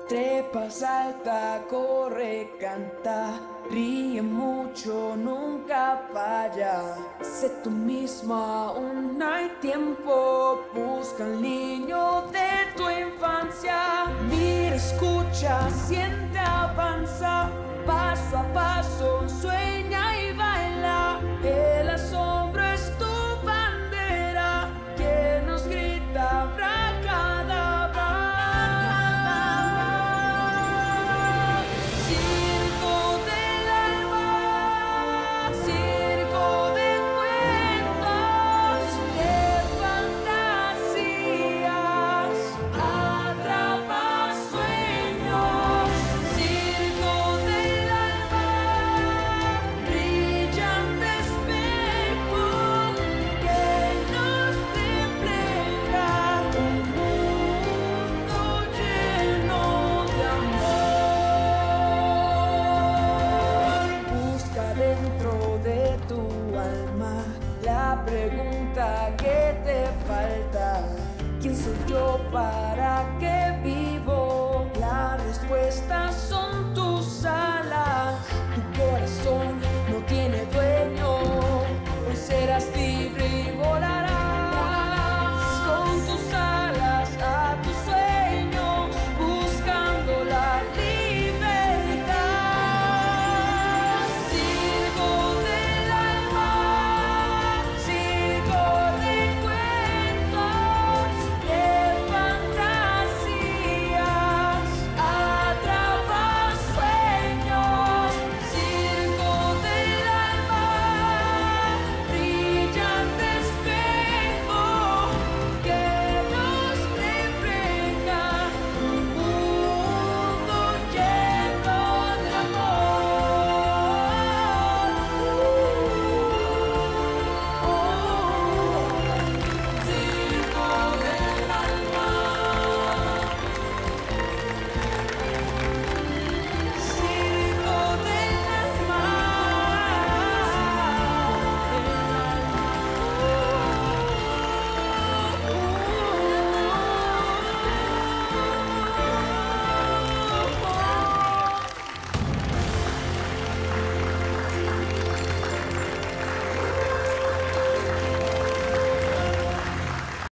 Trepa, salta, corre, canta, ríe mucho, nunca falla. Sé tú misma, aún hay tiempo. Busca al niño de tu infancia. Mira, escucha, siente, avanza. Paso a paso, sueña y baila. El asombro es tu bandera que nos grita abracadabra. Circo del alma, circo de cuentos, de fantasías, atrapa sueños. Circo del alma, brillante espejo que nos refleja un mundo lleno de amor. Busca dentro de tu alma la pregunta que te falta. ¿Quién soy yo para que